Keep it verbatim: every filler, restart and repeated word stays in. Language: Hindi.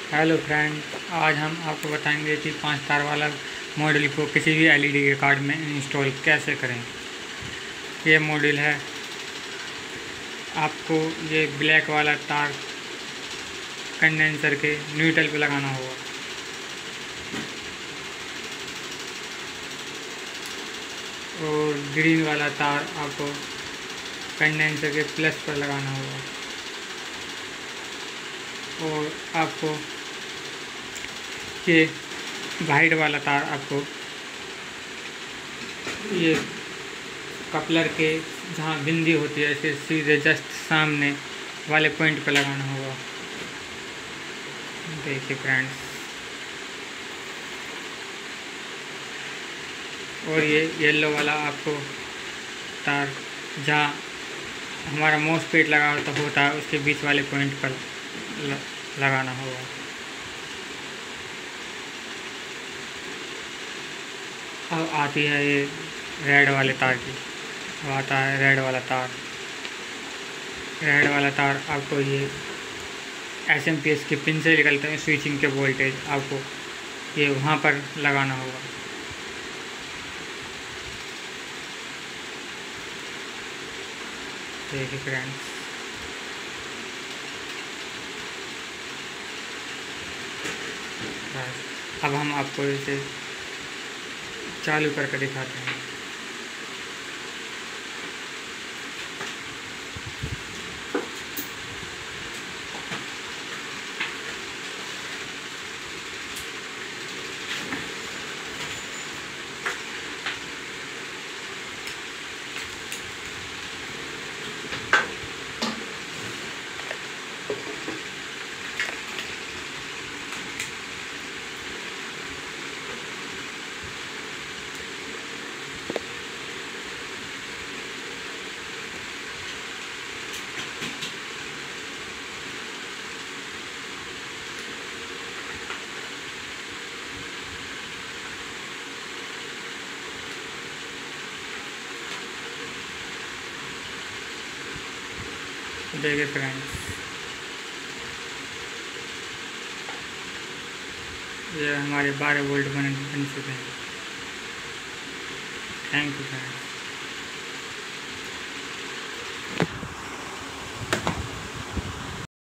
हेलो फ्रेंड, आज हम आपको बताएंगे कि पाँच तार वाला मॉड्यूल को किसी भी एलईडी के कार्ड में इंस्टॉल कैसे करें। ये मॉड्यूल है, आपको ये ब्लैक वाला तार कंडेंसर के न्यूट्रल पे लगाना होगा और ग्रीन वाला तार आपको कंडेंसर के प्लस पर लगाना होगा और आपको ये वाइट वाला तार आपको ये कपलर के जहाँ बिंदी होती है इसके सीधे जस्ट सामने वाले पॉइंट पर लगाना होगा। देखिए फ्रेंड्स, और ये येलो वाला आपको तार जहाँ हमारा माउस पेड लगा होता है उसके बीच वाले पॉइंट पर लगाना होगा। अब आती है ये रेड वाले तार की। अब आता है रेड वाला तार। रेड वाला तार आपको ये एस एम पी एस की पिन से निकलते हैं स्विचिंग के वोल्टेज, आपको ये वहाँ पर लगाना होगा। देखिए फ्रेंड्स, अब हम आपको इसे चालू करके दिखाते हैं। देखिए फ्रेंड्स, ये हमारे बारह वोल्ट बन बन चुके हैं। Thank you friends.